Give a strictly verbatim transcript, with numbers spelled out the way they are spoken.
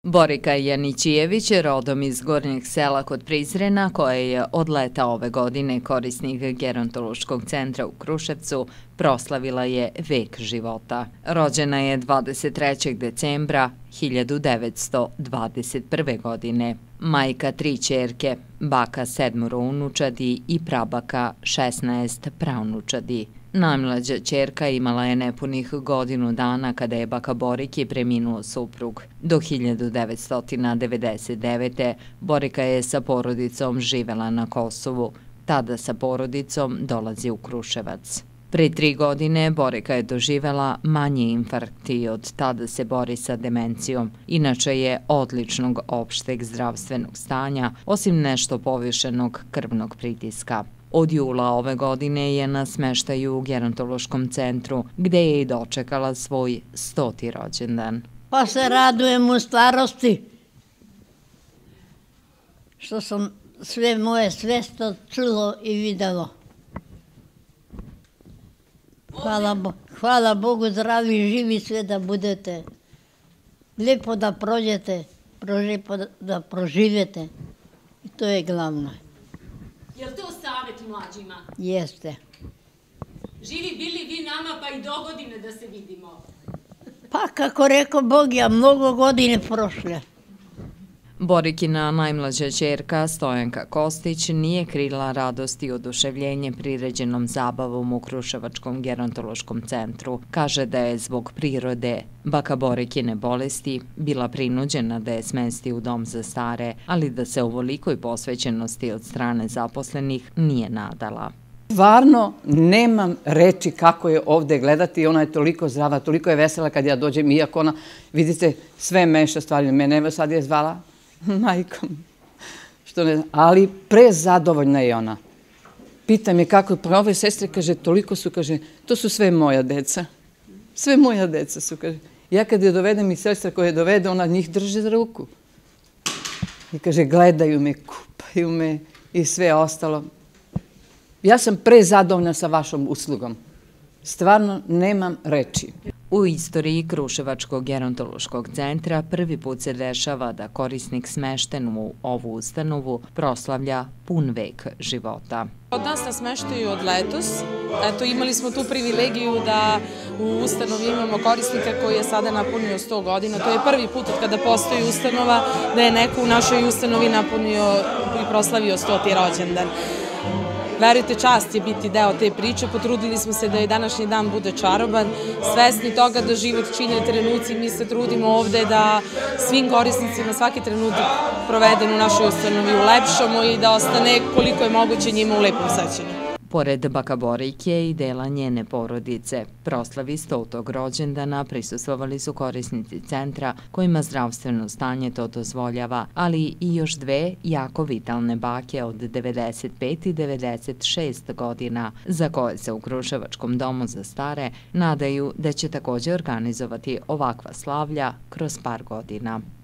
Borika Janićijević, rodom iz Gornjeg sela kod Prizrena, koja je od leta ove godine korisnik gerontološkog centra u Kruševcu, proslavila je vek života. Rođena je dvadeset trećeg decembra hiljadu devetsto dvadeset prve. godine. Majka tri ćerke, baka sedmoro unučadi i prabaka šesnaest praunučadi. Najmlađa ćerka imala je nepunih godinu dana kada je baka Boriki preminuo suprug. Do hiljadu devetsto devedeset devete. Borika je sa porodicom živela na Kosovu. Tada sa porodicom dolazi u Kruševac. Pre tri godine Borika je doživela manji infarkt i od tada se bori sa demencijom. Inače je odličnog opšteg zdravstvenog stanja, osim nešto povišenog krvnog pritiska. Od jula ove godine je na smeštaju u gerontološkom centru, gde je i dočekala svoj stoti rođendan. Pa se radujem u starosti, što sam sve moje svesto čulo i videlo. Hvala, Bo hvala Bogu, zdravi i živi sve da budete. Lijepo da prođete, lijepo da proživete. I to je glavno. Je li to savjet mlađima? Jeste. Živi bili vi nama pa i do godine da se vidimo. Pa kako rekao Bog, ja mnogo godine prošle. Borikina najmlađa ćerka Stojanka Kostić nije krila radost i oduševljenje priređenom zabavom u Kruševačkom gerontološkom centru. Kaže da je zbog prirode baka Borikine bolesti bila prinuđena da je smesti u dom za stare, ali da se ovolikoj posvećenosti od strane zaposlenih nije nadala. Stvarno nemam reči kako je ovde gledati, ona je toliko zdrava, toliko je vesela kad ja dođem, iako ona, vidite, sve meša stvari. Mene evo sad je zvala majkom, što ne znam, ali prezadovoljna je ona. Pitam je kako, pa ove sestre, kaže, toliko su, kaže, to su sve moja deca. Sve moja deca su, kaže. Ja kad je dovedem i sestra koja je dovede, ona njih drži za ruku. I kaže, gledaju me, kupaju me i sve ostalo. Ja sam prezadovoljna sa vašom uslugom. Stvarno nemam reči. U istoriji Kruševačkog gerontološkog centra prvi put se dešava da korisnik smešten u ovu ustanovu proslavlja pun vek života. Od nas na smeštaju od letos. Eto, imali smo tu privilegiju da u ustanovi imamo korisnika koji je sada napunio sto godina. To je prvi put od kada postoji ustanova da je neko u našoj ustanovi napunio i proslavio stoti rođendan. Verujte, čast je biti deo te priče, potrudili smo se da i današnji dan bude čaroban, svesni toga da život čine trenuci, mi se trudimo ovde da svim korisnicima svaki trenutak proveden u našoj ustanovi ulepšamo i da ostane koliko je moguće njima u lepom sećanju. Pored baka Borike i dela njene porodice, proslavi stotog rođendana prisustvovali su korisnici centra kojima zdravstveno stanje to dozvoljava, ali i još dve jako vitalne bake od devedeset pet i devedeset šest godina, za koje se u Kruševačkom domu za stare nadaju da će također organizovati ovakva slavlja kroz par godina.